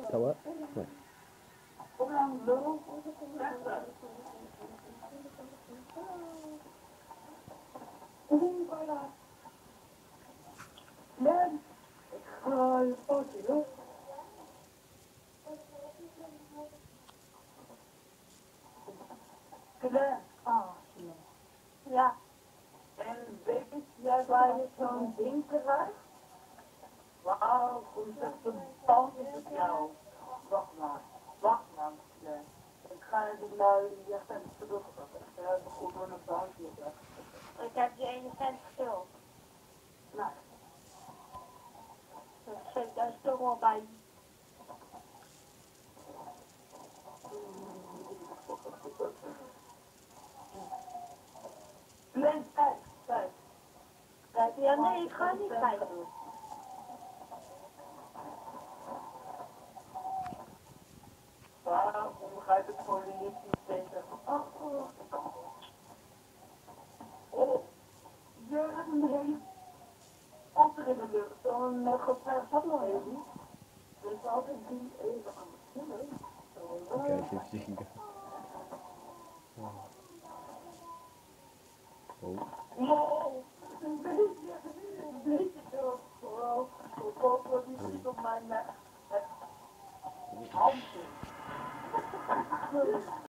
Ça va? Ouais. Voilà. Même, je pense que là, ja, en weet jij waar je zo'n ding krijgt? Wauw, komt echt een band op jou. Wacht maar. Nee. Ik ga die lui die echt even terug. Ik heb goed door een bandje. Ik heb je 1 cent verschil. Nou, daar is toch wel bij. Nee, kijk. Ja, nee, ik ga niet kijken. Waarom begrijp ik voor de niet beter? Oh, je hebt een hele achter in de lucht. Dan gevraagd dat nog even. Dus altijd die even aan het vullen. Oké, even zien. Oh. Wow, een beetje zo. Wow, wat is op mijn handje.